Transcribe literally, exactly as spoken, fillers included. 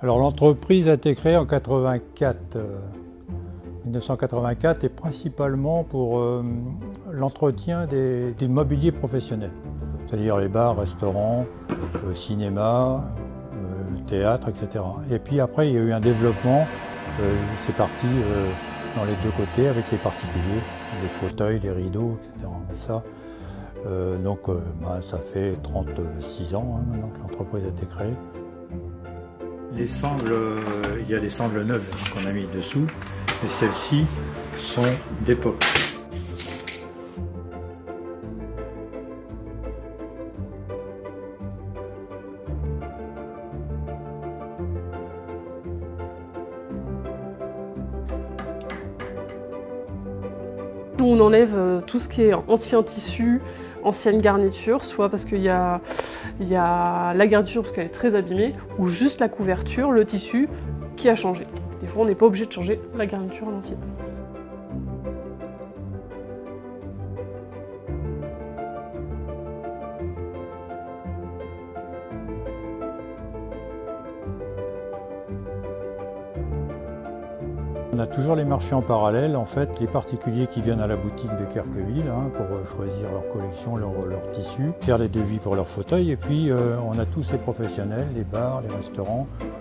Alors l'entreprise a été créée en quatre-vingt-quatre, euh, mille neuf cent quatre-vingt-quatre et principalement pour euh, l'entretien des, des mobiliers professionnels, c'est-à-dire les bars, restaurants, euh, cinéma, euh, théâtre, et cetera. Et puis après il y a eu un développement, euh, c'est parti euh, dans les deux côtés avec les particuliers, les fauteuils, les rideaux, et cetera. Et ça, euh, donc euh, bah, ça fait trente-six ans hein, maintenant que l'entreprise a été créée. Les sangles, euh, il y a les sangles neuves qu'on a mis dessous, et celles-ci sont d'époque. On enlève tout ce qui est ancien tissu, ancienne garniture, soit parce qu'il y a, il y a la garniture parce qu'elle est très abîmée, ou juste la couverture, le tissu qui a changé. Des fois on n'est pas obligé de changer la garniture en entier. On a toujours les marchés en parallèle, en fait, les particuliers qui viennent à la boutique de Querqueville hein, pour choisir leur collection, leur, leur tissu, faire des devis pour leurs fauteuils, et puis euh, on a tous ces professionnels, les bars, les restaurants,